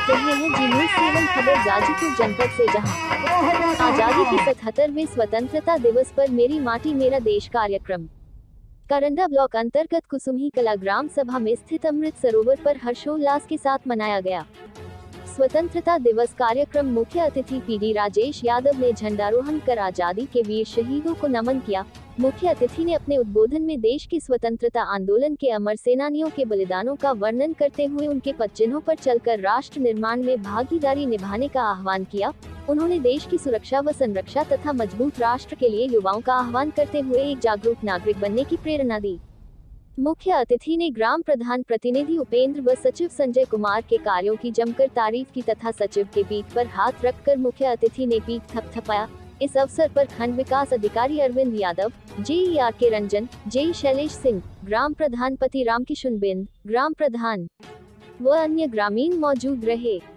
देख रहे हैं जी न्यूज़ 7 खबर गाजीपुर जनपद से, जहां आजादी के 77वें स्वतंत्रता दिवस पर मेरी माटी मेरा देश कार्यक्रम करंडा ब्लॉक अंतर्गत कुसुमही कला ग्राम सभा में स्थित अमृत सरोवर पर हर्षोल्लास के साथ मनाया गया। स्वतंत्रता दिवस कार्यक्रम मुख्य अतिथि पीडी राजेश यादव ने झंडारोहण कर आजादी के वीर शहीदों को नमन किया। मुख्य अतिथि ने अपने उद्बोधन में देश की स्वतंत्रता आंदोलन के अमर सेनानियों के बलिदानों का वर्णन करते हुए उनके पदचिन्हों पर चलकर राष्ट्र निर्माण में भागीदारी निभाने का आह्वान किया। उन्होंने देश की सुरक्षा व संरक्षा तथा मजबूत राष्ट्र के लिए युवाओं का आह्वान करते हुए एक जागरूक नागरिक बनने की प्रेरणा दी। मुख्य अतिथि ने ग्राम प्रधान प्रतिनिधि उपेंद्र व सचिव संजय कुमार के कार्यों की जमकर तारीफ की तथा सचिव के पीठ पर हाथ रखकर मुख्य अतिथि ने पीठ थपथपाया। इस अवसर पर खंड विकास अधिकारी Arvind Yadav, JE R K Ranjan, JE Shailesh Singh, ग्राम प्रधान पति रामकिशन बिंद, ग्राम प्रधान व अन्य ग्रामीण मौजूद रहे।